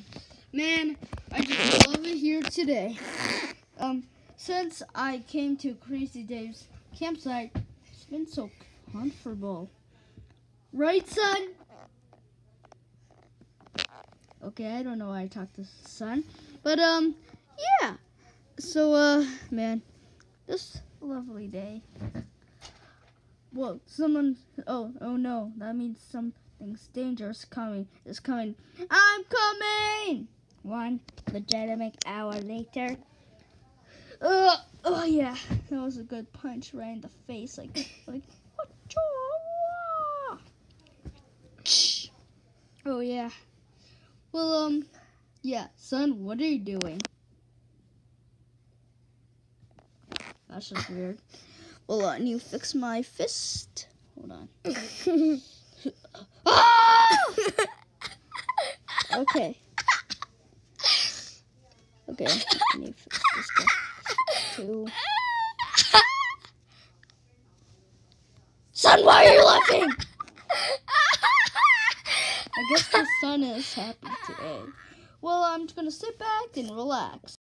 Man, I just love it here today. Since I came to Crazy Dave's campsite, it's been so comfortable. Right, son? Okay, I don't know why I talked to son. But, yeah. So, man, this lovely day. Whoa, oh no, that means something's dangerous is coming. I'm coming! One legitimate hour later. Oh yeah, that was a good punch right in the face, like, oh yeah. Well, yeah, son, what are you doing? That's just weird. Hold on, you fix my fist. Hold on. Ah! Okay. Okay, I need to fix this guy too. Son, why are you laughing? I guess the sun is happy today. Well, I'm just gonna sit back and relax.